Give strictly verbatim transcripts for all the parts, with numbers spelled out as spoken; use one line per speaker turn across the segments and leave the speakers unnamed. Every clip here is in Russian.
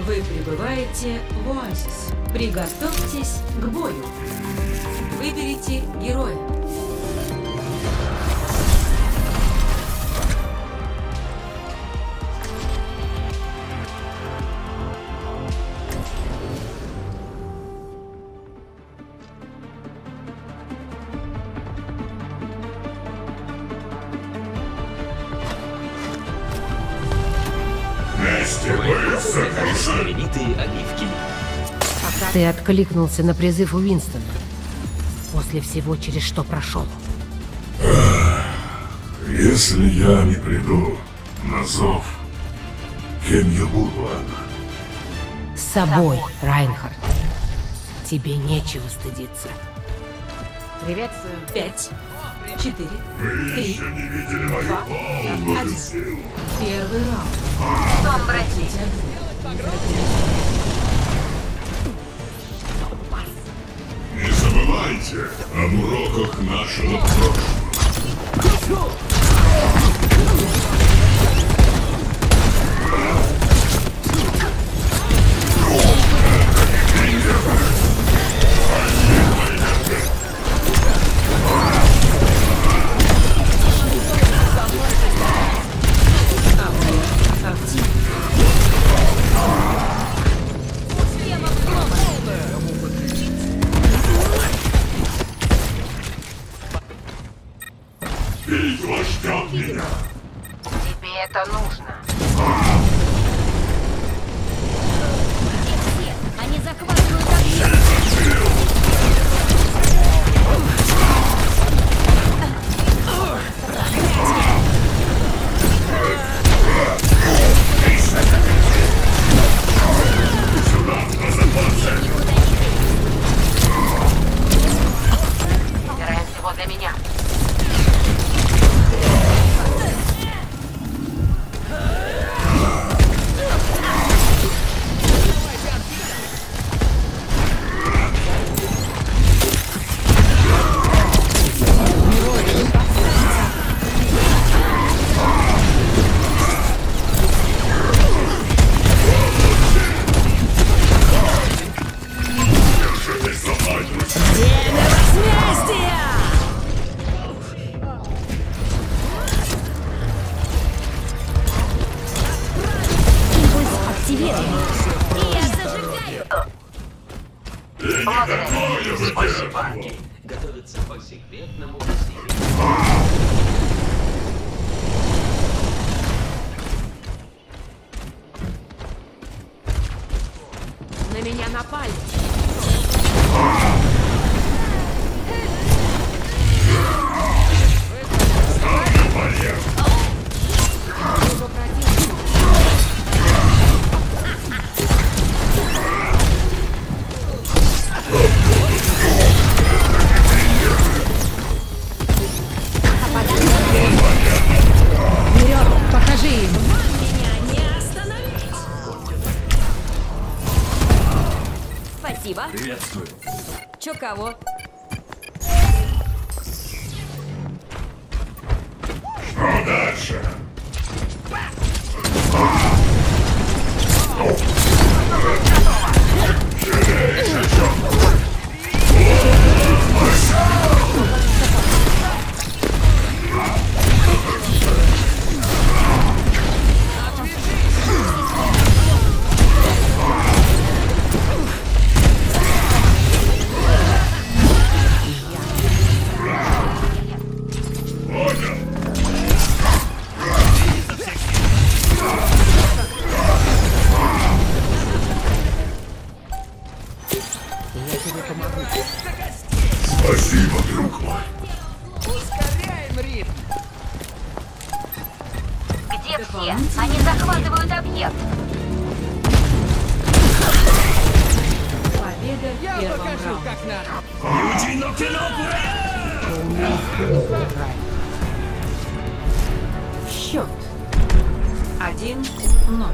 Вы прибываете в Оазис. Приготовьтесь к бою. Выберите героя.
Знаменитые оливки.
Ты откликнулся на призыв Уинстона. После всего, через что прошел.
Если я не приду на зов, кем я буду, Анна?
С собой, Райнхард. Тебе нечего стыдиться. Приветствую.
Пять, четыре,
Вы
три,
еще не видели мою
два,
полную
один.
силу.
Первый раунд.
Том, братья.
Не забывайте об уроках нашего прошлого. Битва ждет меня.
Тебе это нужно.
Они захватывают объект.
Собираем всего для меня.
Время возмездия! Импульс активирован. И я зажигаю.
Благодарю.
Спасибо.
Готовится по секретному усилению.
На меня напали. Вперед, покажи им.
Меня не остановить. Спасибо.
Приветствую.
Чё кого?
Что дальше? Понял.
Я тебе помогу.
Спасибо, друг мой.
Где все? Они захватывают объект.
Победа в первом раунде. Счет. Один, ноль.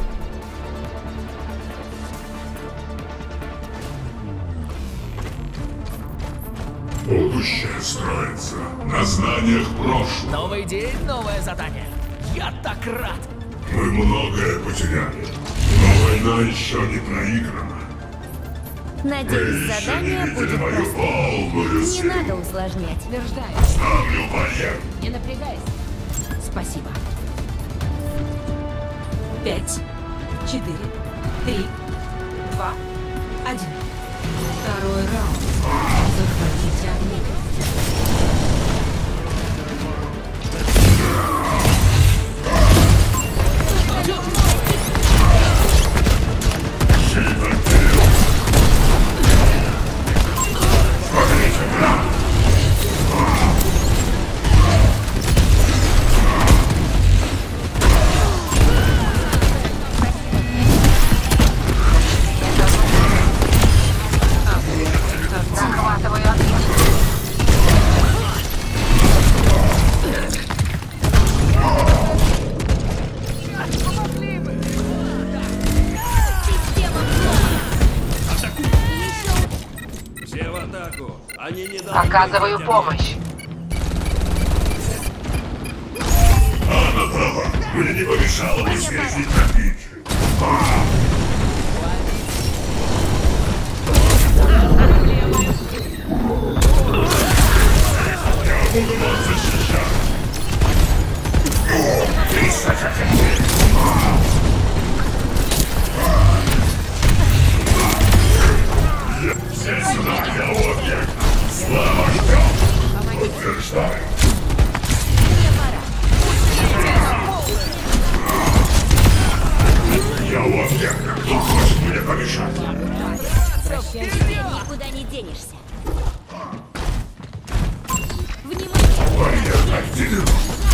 Будущее строится на знаниях прошлого.
Новый день, новое задание. Я так рад.
Мы многое потеряли. Но война еще не проиграна.
Надеюсь, задание
Видели
будет
мою
простым.
полную
Не
силу.
надо усложнять.
Утверждаю.
Ставлю барьер.
Не напрягайся. Спасибо.
Пять, четыре, три, два, один. Второй раунд. Захватите объект.
Захватываю объект.
Система
Все в атаку. Они не должны
Оказываю
быть
помощь.
Она права. Мне не помешало бы съездить на пик. Я буду вас защищать. Тысяча хотей. Все сюда, я у объекта. Слава ждем. Утверждаю. Я у объекта. Кто хочет мне помешать?
Теперь никуда не денешься. Внимание!
Барьер активирован.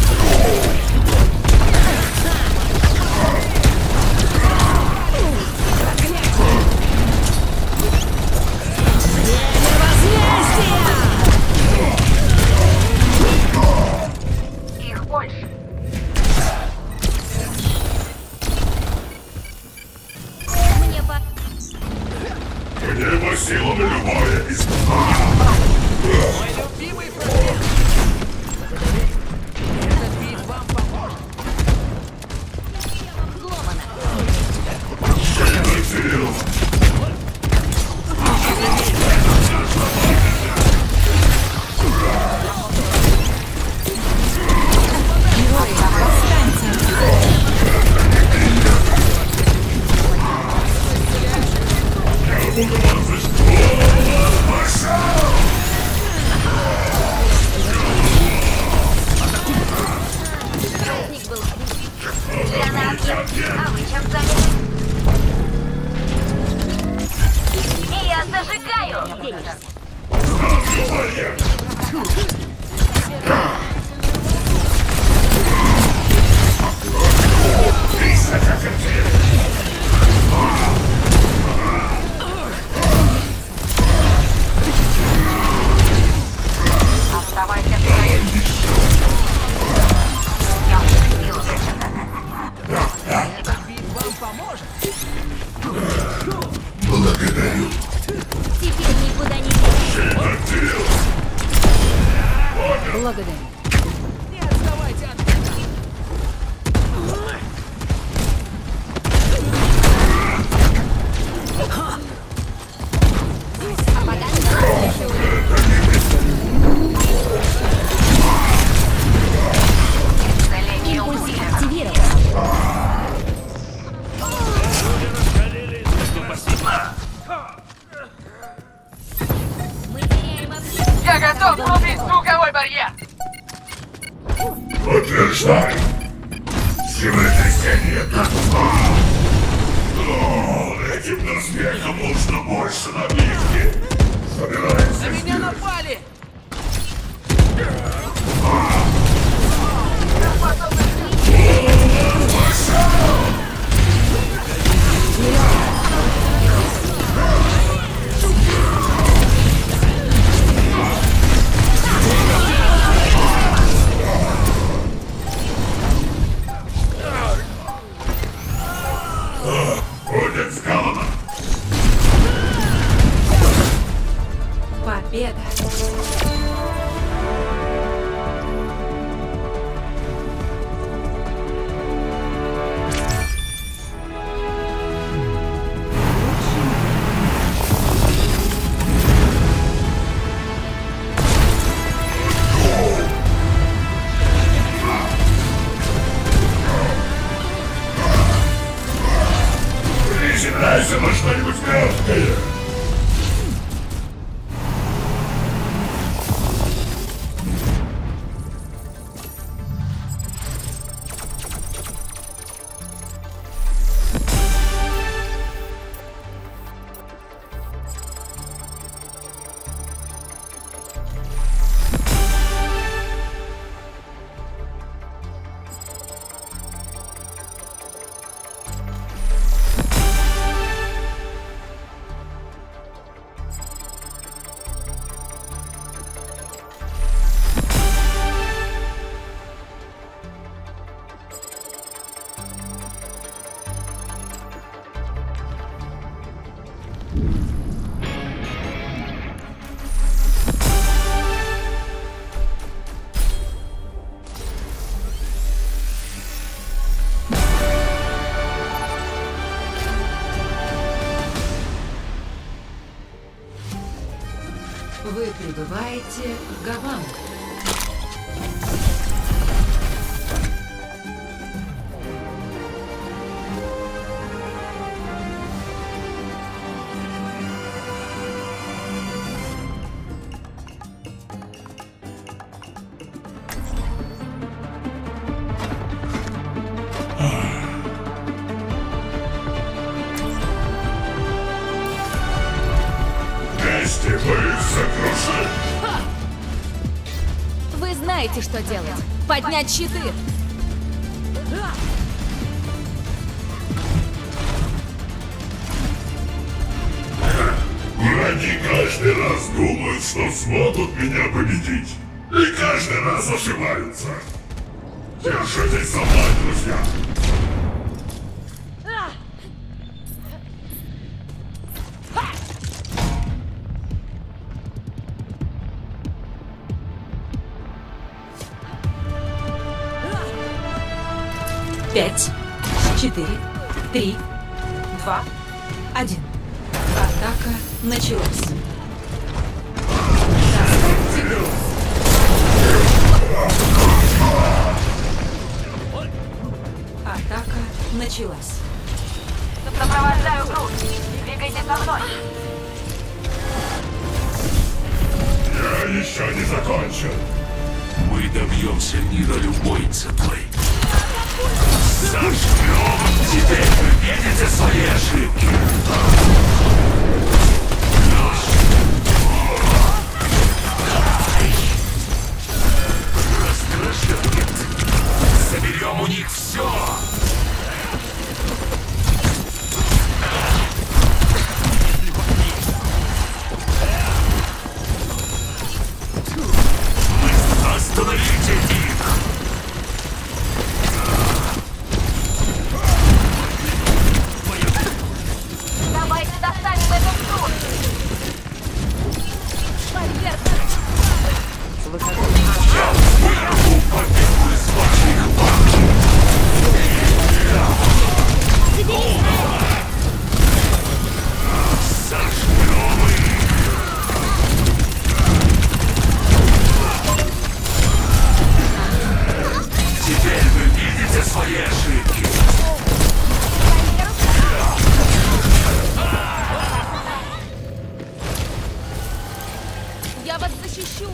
Их больше.
Мне по...
Мне по силам любое из... Активирован.
Праздник был
Я на объекте. А вы чем заняты? И я зажигаю.
денешься.
Барьер. Тысяча хотей.
Оставайся в своей. Я уступил
Благодарю.
Теперь никуда не денешься.
Активирован.
Благодарю.
Целение
Импульс
усилено.
активирован. Мы теряем объект.
Я готов рубить звуковой барьер.
Утверждаю. Землетрясение. О, этим доспехам нужно больше набивки. Собираемся. Меня напали. Будет сделано.
Победа.
Цепляйся на что-нибудь мягкое!
Вы прибываете в Гавану.
Вместе мы их сокрушим!
Вы знаете, что делать. Поднять щиты.
Враги каждый раз думают, что смогут меня победить. И каждый раз ошибаются. Держитесь за мной, друзья!
Пять, четыре, три, два, один. Атака началась. Доставьте груз. Атака началась.
Сопровождаю груз. Двигайтесь за мной.
Я еще не закончил.
Мы добьемся мира любой ценой. Зажмем! Теперь вы видите свои ошибки. Раскрошенет. Заберем у них все. Остановите их!
Давайте достанем этот груз.
Я вырву победу из ваших банк! Сожмем их! Теперь вы видите свои ошибки!
Я вас защищу.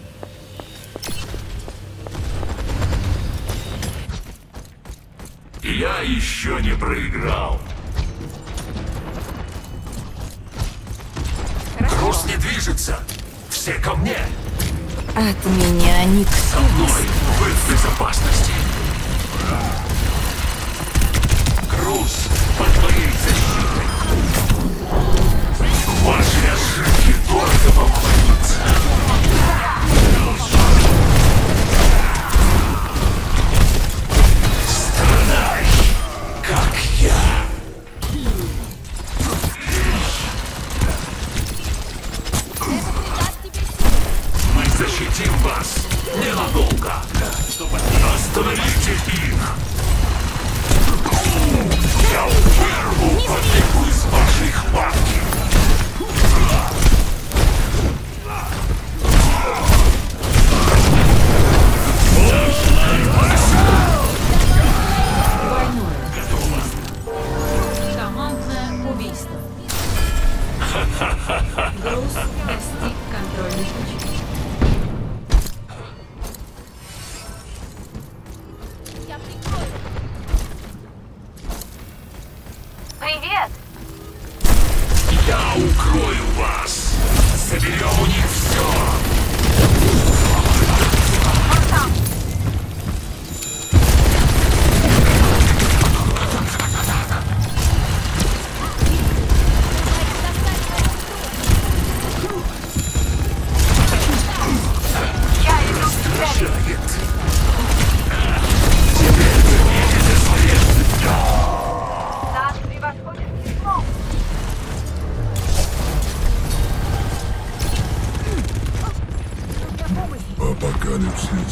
Я еще не проиграл. Груз не движется. Все ко мне.
От меня никто
Со мной вы в безопасности. Груз под моей защитой. Ваши ошибки только повторятся. Страдай, как я. Мы защитим вас ненадолго. Остановите их.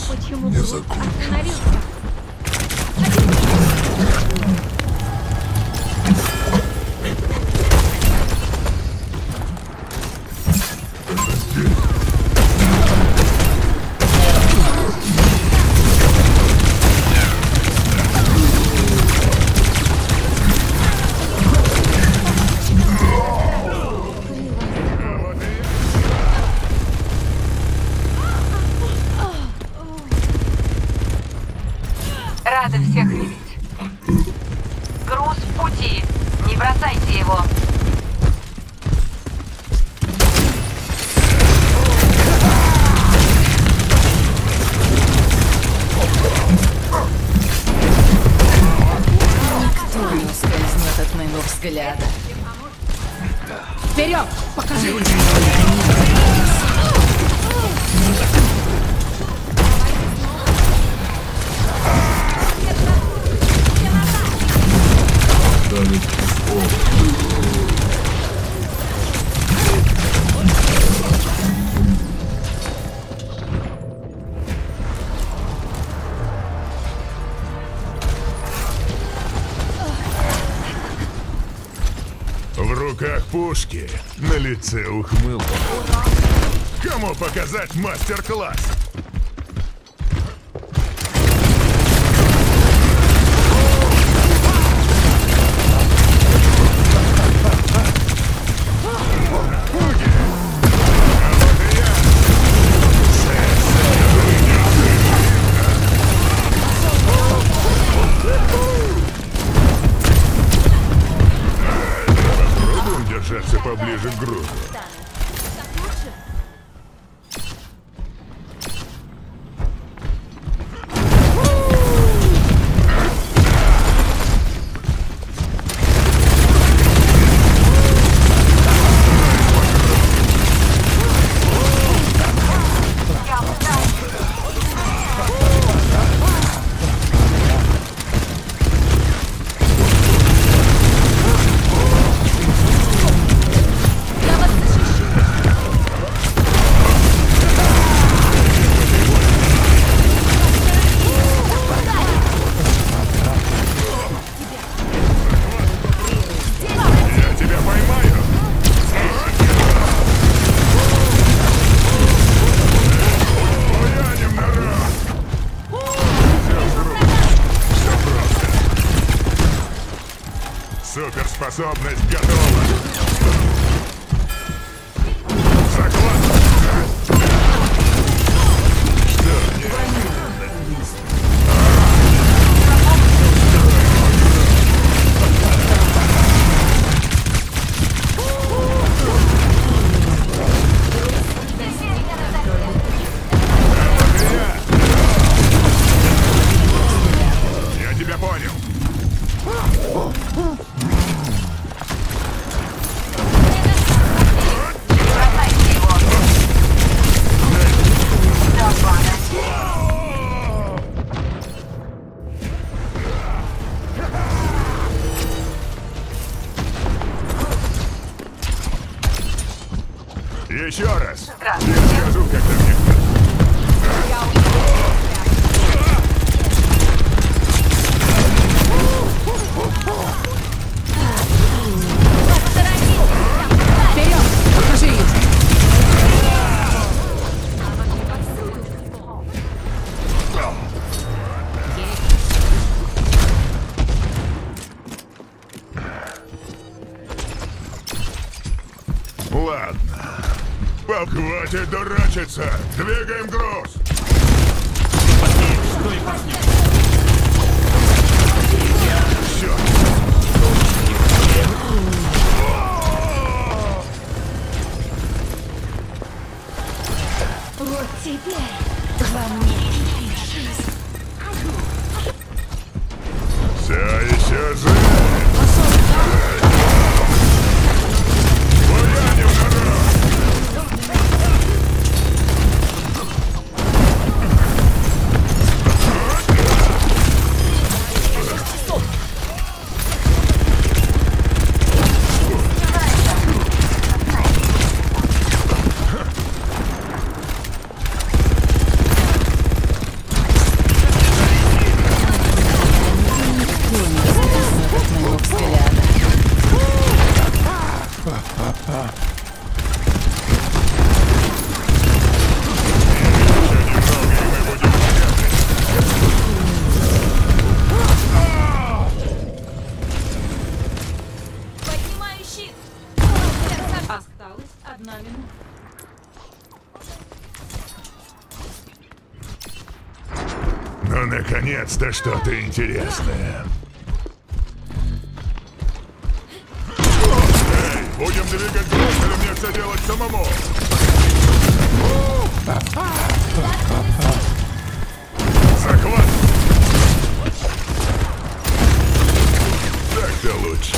Почему
не
груз
закончен.
остановился?
Рада всех видеть. Груз в пути. Не бросайте его.
Никто не ускользнет от моего взгляда.
Вперед! Покажи!
В руках пушки, на лице ухмылка. Кому показать мастер-класс? Попробуем держаться поближе к грузу. Я тебя поймаю! Буяним, народ! Все в группу. Все просто. Суперспособность готова! Закладывайся! Что мне? Я тебя понял.
Бросайте его. Забана.
Еще раз.
Здравствуйте.
Я скажу, когда мне
Вперед! Покажи им!
Ладно. Пап, хватит дурачиться. Двигаем груз. Все.
Вот теперь во мне жизнь.
Вся еще жив. Буяним, народ. Наконец-то что-то интересное. Эй, будем двигать группу, или мне все делать самому? Захват! Так-то лучше.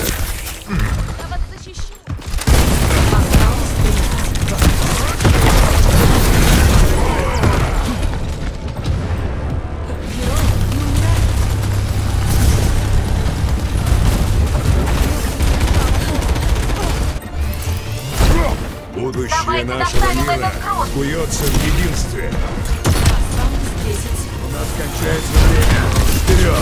Будущее
Давайте
нашего
достанем
мира
этот груз.
куется в единстве.
Осталось десять секунд.
У нас кончается время. Вперед!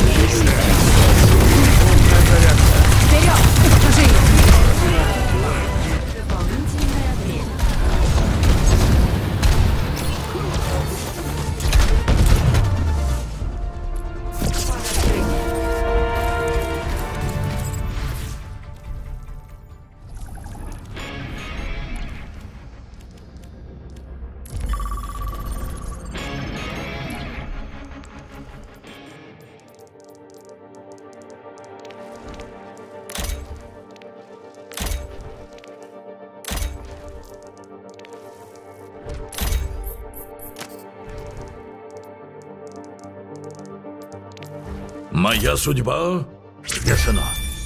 Полная зарядка.
Вперед! Живи!
Дополнительное время.
Моя судьба решена.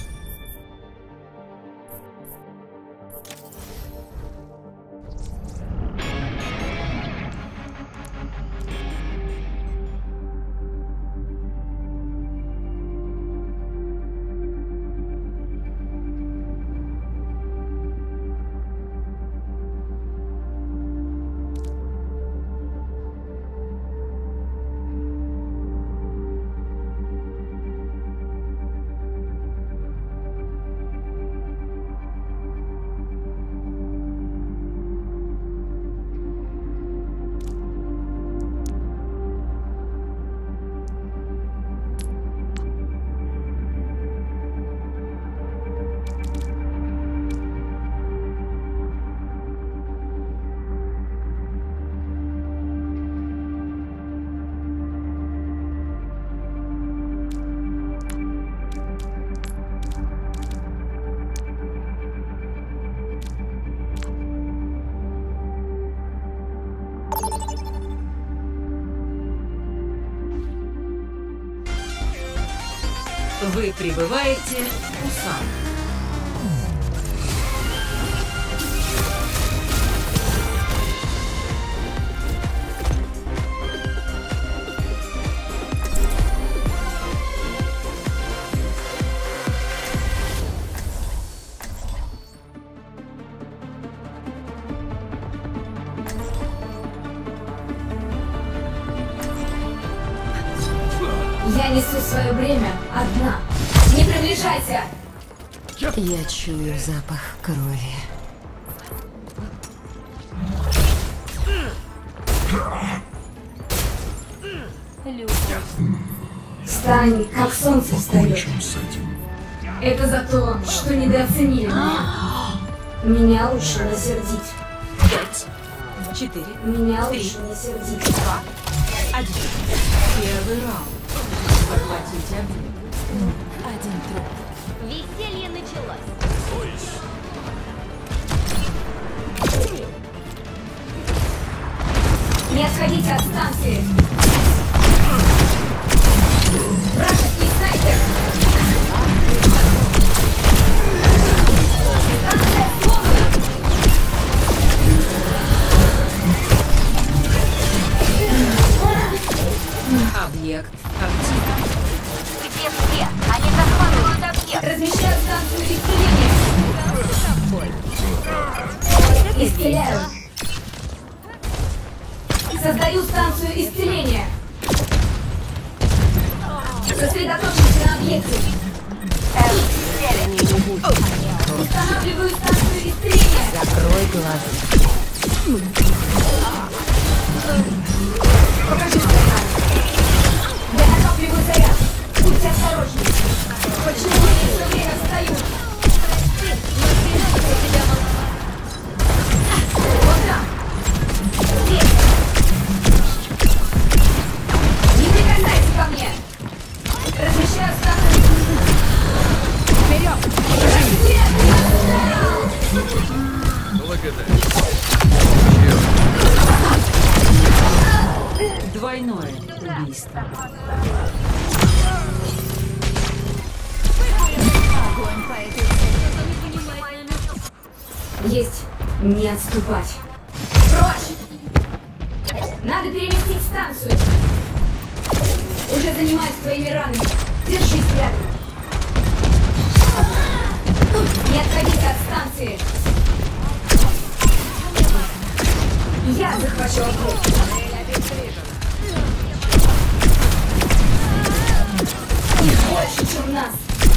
Вы прибываете в Пусан.
Я несу свое бремя одна. Не приближайся!
Я чую запах крови.
Стань, как солнце встает. Это за то, что недооценили меня. Меня лучше не сердить.
Пять, четыре,
Меня
Три.
лучше не сердить.
два, один. Первый раунд. Захватить объект. Один труп.
Веселье началось.
Не отходите от станции. Вражеский снайпер. Станция сломана.
Объект активен.
Где все? Они захватывают объект.
Размещаю станцию исцеления. Исцеляю. Создаю станцию исцеления. Сосредоточимся на объекте. Устанавливаю станцию исцеления.
Закрой глаза.
Я накапливаю заряд. Будьте осторожны. Почему они все время встают? Вот там. Здесь. Не прикасайся ко мне. Есть. Не отступать. Прочь! Надо переместить станцию. Уже занимаюсь твоими ранами. Держись рядом. Не отходите от станции. Я захвачу объект. Их больше, чем нас.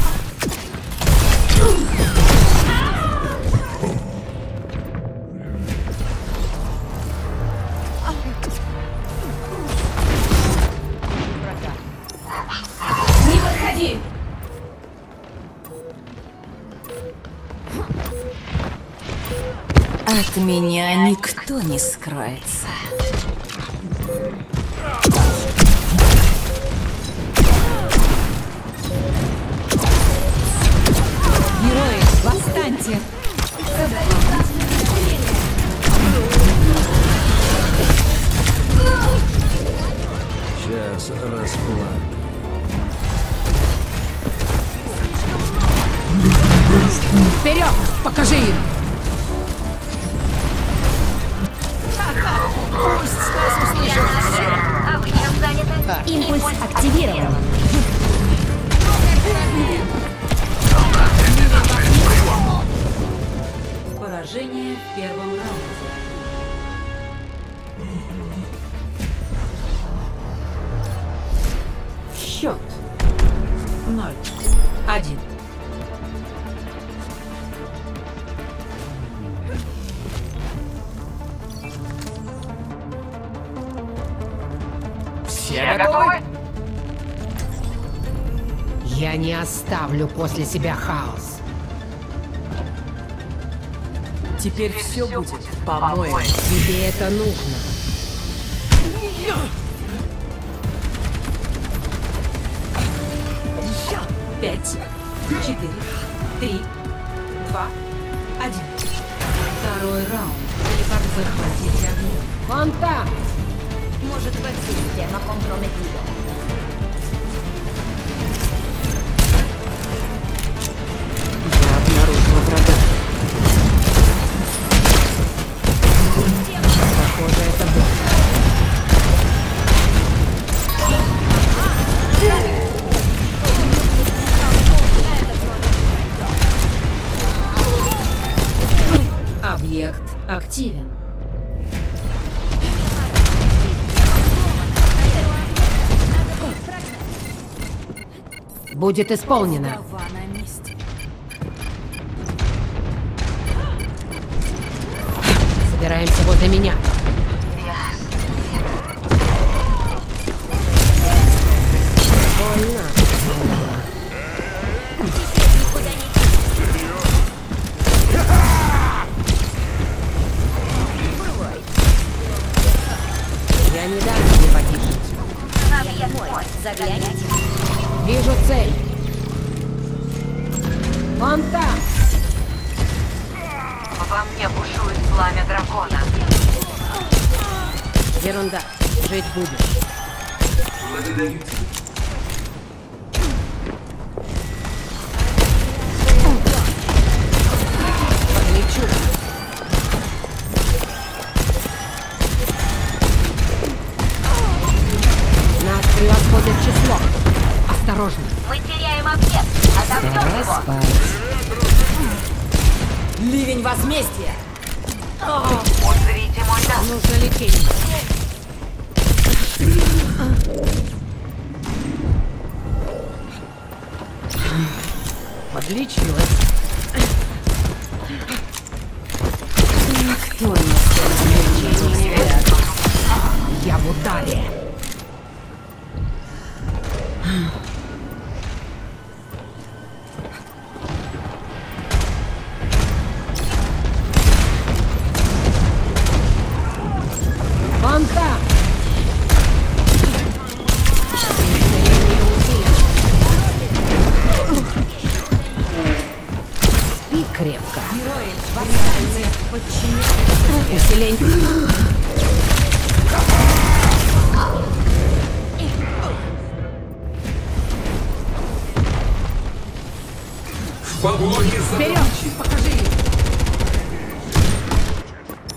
Не подходи.
От меня никто не скроется. Герои, восстаньте!
Сейчас расплавлю.
Вперед! Покажи им!
А вы чем заняты?
Импульс активирован.
Поражение в первом раунде. Счет. Ноль. Один.
Все готовы?
Я не оставлю после себя хаос.
Теперь все будет по-моему.
Тебе это нужно.
Пять, четыре, три, два, один. Второй раунд. Или как захватить огонь.
Вон там!
Может быть, система компрометида.
Я обнаружила врага. Похоже, это был.
Объект активен.
Будет исполнено. Собираемся возле меня. Больно. Я не дам тебе погибнуть.
Объект мой. Загляните.
Вижу цель. Вон там.
Во мне бушует пламя дракона.
Ерунда. Жить будешь. Подлечу. Нас превосходит число. Осторожно.
Мы теряем объект. Отомнем его.
Ливень возмездия.
Узрите мой дар.
Нужно лечение. Подлечилась.
Никто не скажет лечение.
Я в ударе. Вон там. Спи крепко.
Герои, восстаньте. Подчиняйтесь.
Усиление.
В погоне за...
Вперед! Покажи им.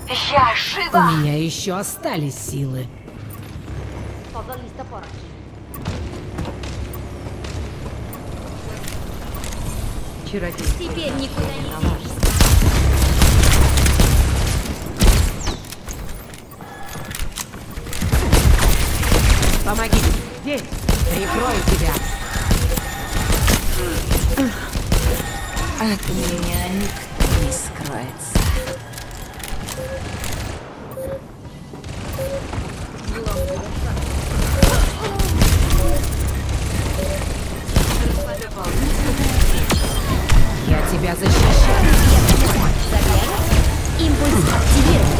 Я
У
жива!
меня еще остались силы. Чародей.
Теперь никуда не денешься.
Помоги. Здесь. Прикрою тебя.
От меня никто не скроется.
Я тебя защищаю.
Импульс активирован.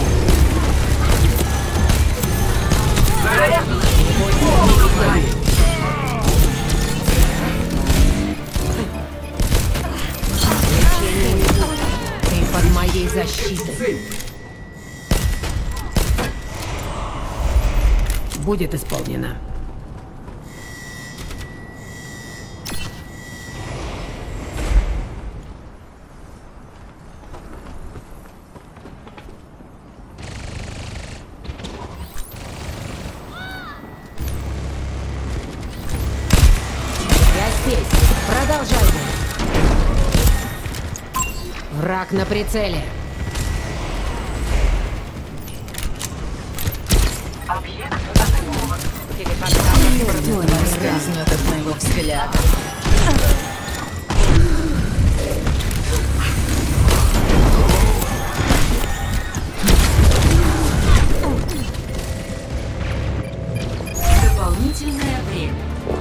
Ты под моей защитой. Будет исполнено. Я здесь. Продолжай. Враг на прицеле.
Объект атакован.
Мертвый скользнет от моего взгляда. Дополнительное время.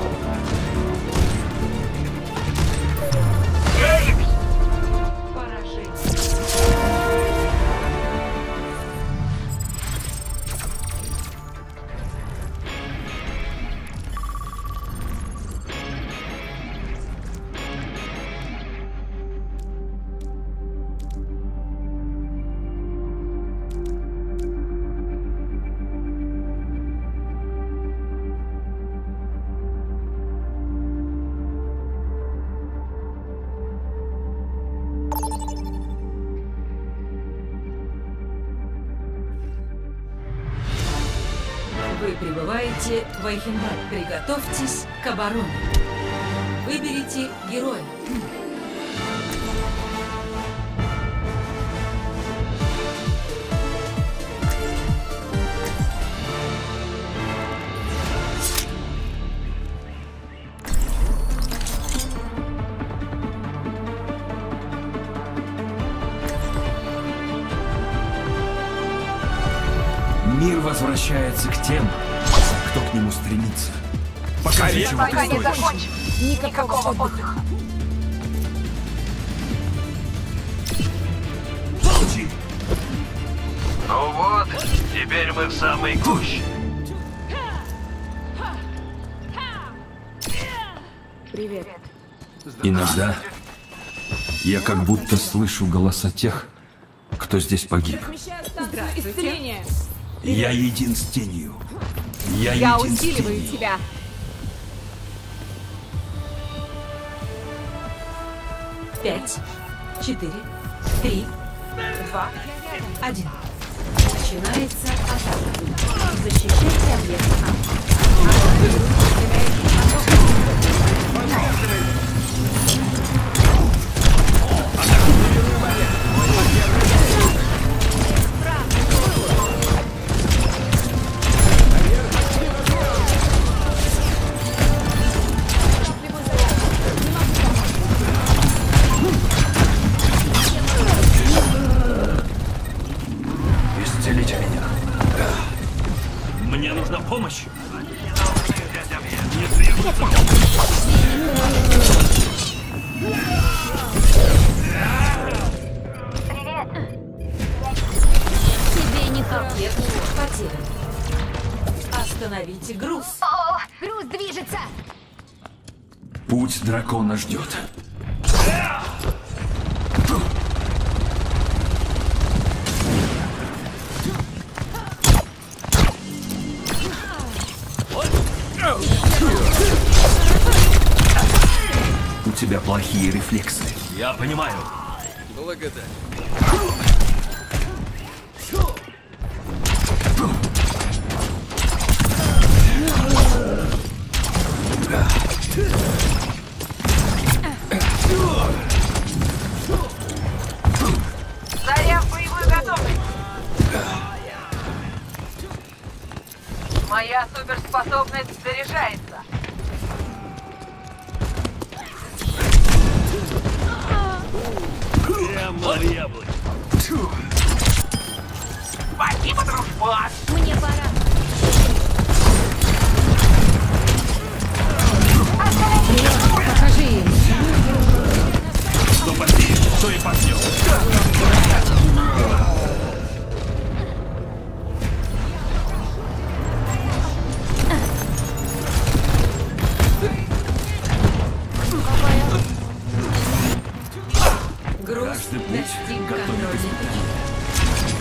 Вы прибываете в Айхенвальд. Приготовьтесь к обороне. Выберите героя.
Мир возвращается к тем, кто к нему стремится. Покажите вот
Пока не
источник.
закончим. Никакого отдыха.
Получи!
Ну вот, теперь мы в самой гуще.
Привет.
Иногда я как будто слышу голоса тех, кто здесь погиб.
Исцеление.
Я един с тенью. Я,
Я
един с
усиливаю
тенью.
тебя.
Пять, четыре, три, два, один. Начинается атака. Защищайте объект.
Исцелите меня. Мне нужна помощь. Не требуется.
Тебе не то.
Объект потерян. Остановите груз.
О, груз движется.
Путь дракона ждет. У тебя плохие рефлексы.
Я понимаю.
Благодарю.
Заря в боевую готовность. Моя суперспособность заряжается.
Прямо яблоко.
Спасибо, дружбан.
Мне пора.
Покажи им.
Что посеешь, то и пахнет.
Груз
Каждый путь
достиг
готовит
контрольной точки.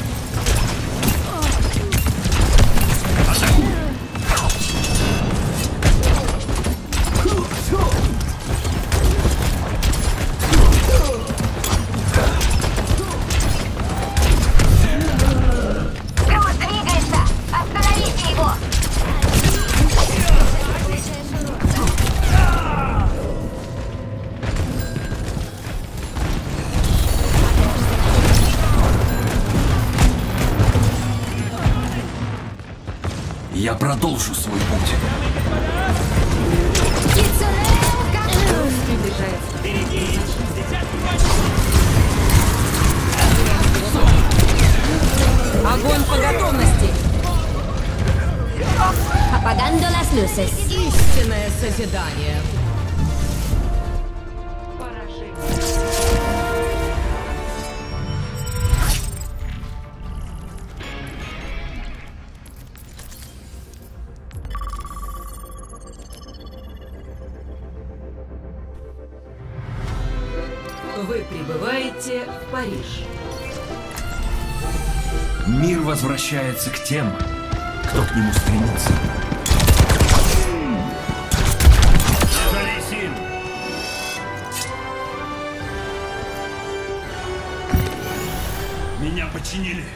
Груз двигается. Остановите его.
Я продолжу свой путь.
Груз приближается. Огонь по готовности.
Apagando las luces.
Истинное созидание. Вы прибываете в Париж.
Мир возвращается к тем, кто к нему стремится.
Жали сил. Меня подчинили.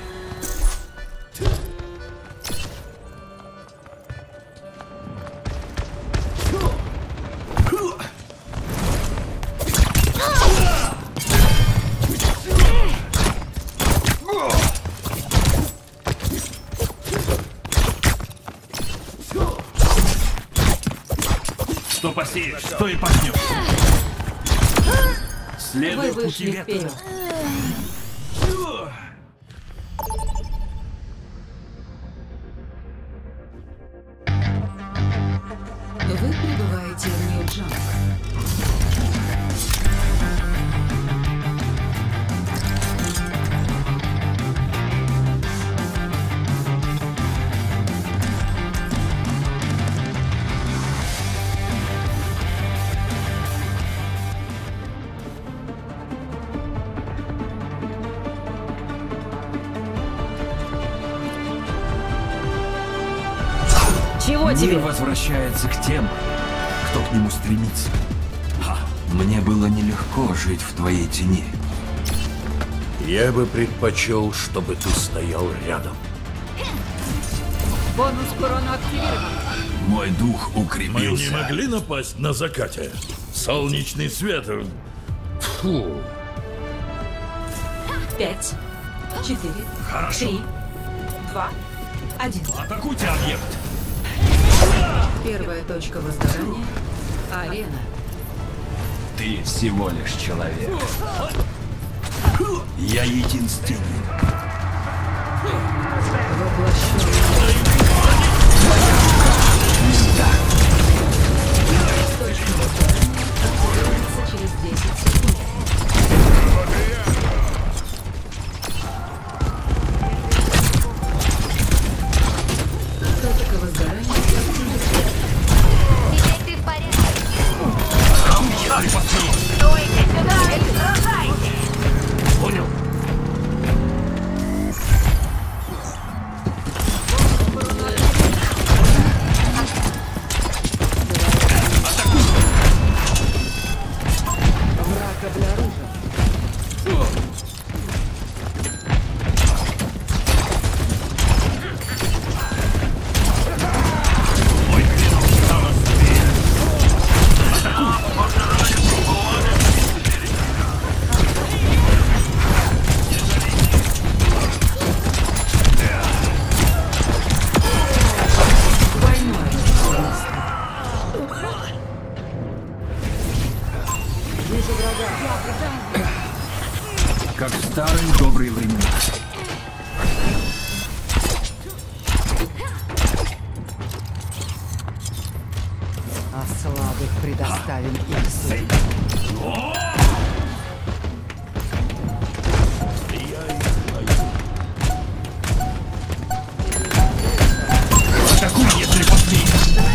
Что посеешь, то и пахнет. Следуй
Вы
в пути
вышли
ветра.
вперед. Вы прибываете в Нью-Джанк.
Чего
Мир
тебе?
возвращается к тем, кто к нему стремится. Ха, мне было нелегко жить в твоей тени.
Я бы предпочел, чтобы ты стоял рядом.
Бонус к урону активирован.
Мой дух
Мы не
укрепился.
могли напасть на закате. Солнечный свет. Фу.
Пять, четыре,
Хорошо.
три, два, один.
Атакуйте объект.
Первая точка возгорания. Арена.
Ты всего лишь человек. Я единственный.
Откроется через десять секунд. Точка возгорания.
Теперь ты в порядке.
Ты посеешь.
Стойте сюда и сражайте.
Понял.
Как в старые добрые времена.
А слабых предоставим их суд.
Атакуй, если посмеешь!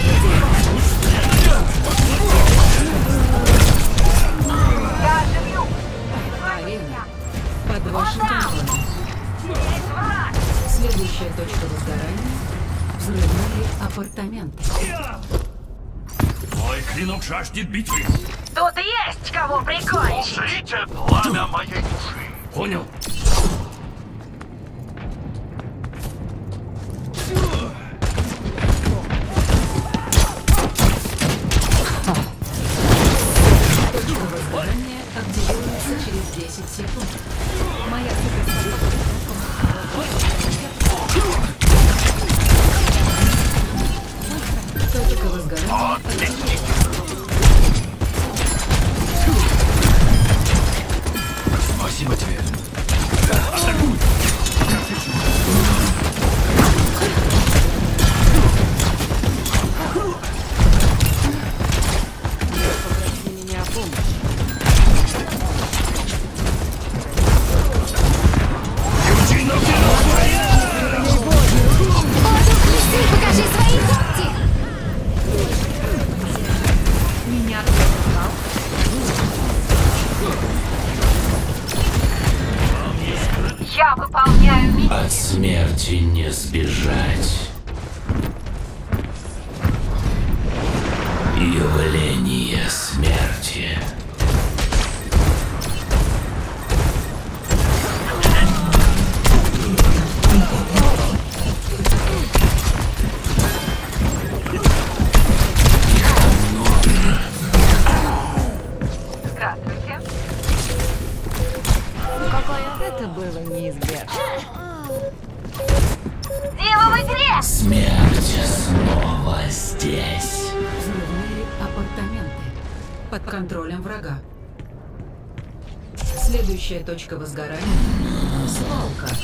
Арена под вашим контролем. Следующая точка возгорания — взрывные апартаменты.
Мой клинок жаждет битвы.
Тут есть кого прикончить.
Тушите пламя моей души.
Понял?
Точка возгорания активируется через десять секунд. Моя Точка возгорания активируется.
Спасибо тебе.
Попроси меня о помощи.
Покажи свои когти!
Меня отпускал. Я выполняю миссию.
От смерти не сбежать. Явление смерти.
Здравствуйте.
Это было неизбежно.
Дима в игре!
Смерть снова здесь.
Взрывные апартаменты под контролем врага. Следующая точка возгорания — свалка.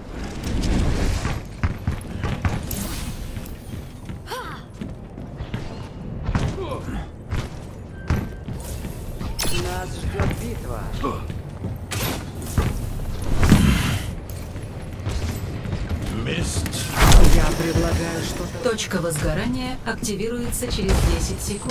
Нас ждет битва.
Месть.
Я предлагаю что-то. Точка возгорания активируется через десять секунд.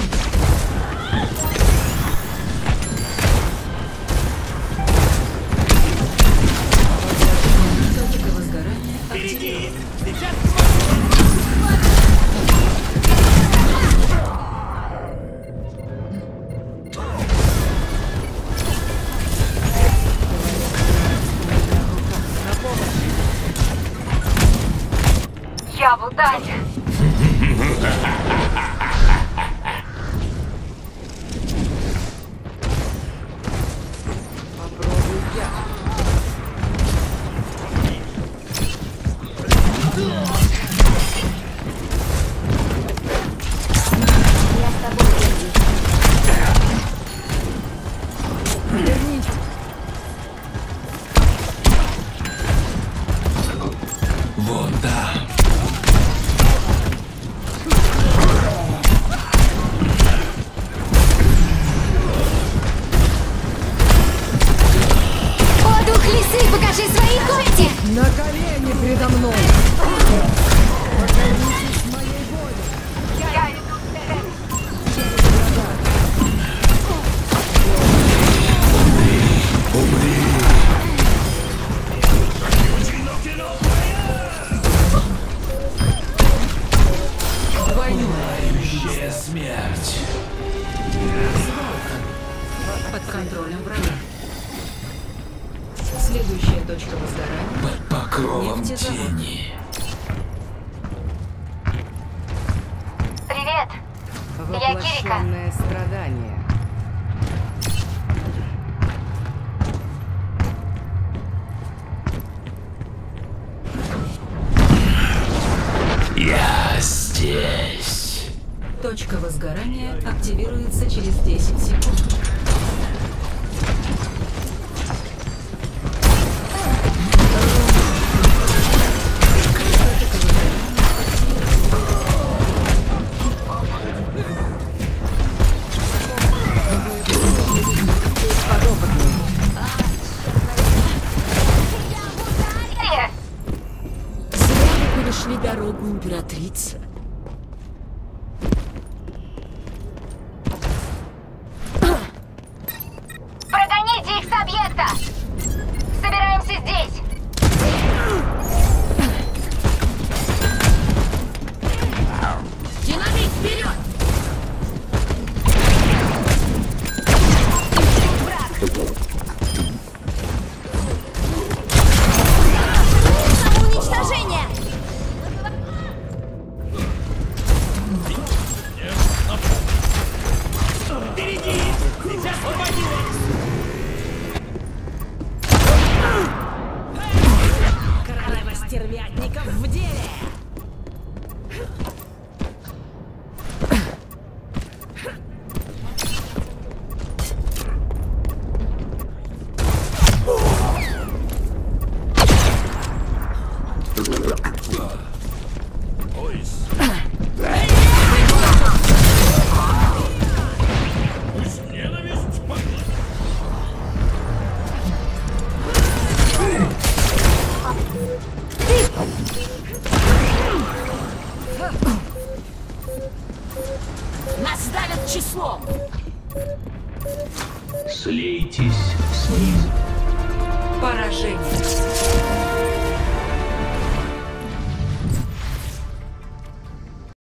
Точка возгорания активируется.
Я в ударе.
Попробуй я.
Вон там.
О, дух лисы, покажи свои когти!
На колени передо мной!
Я иду в цель.
Двойная смерть.
Под контролем врага. Следующая точка возгорания
Под покровом
Нефтезавод.
тени.
Привет! Я Кирика.
Воплощенное страдание.
Я здесь.
Точка возгорания активируется через десять секунд.
императрица.
Прогоните их с объекта! Собираемся здесь!
Динамит, вперед!
Самоуничтожение!
Королева стервятников в деле! Нас давят числом!
Слейтесь с ним.
Поражение.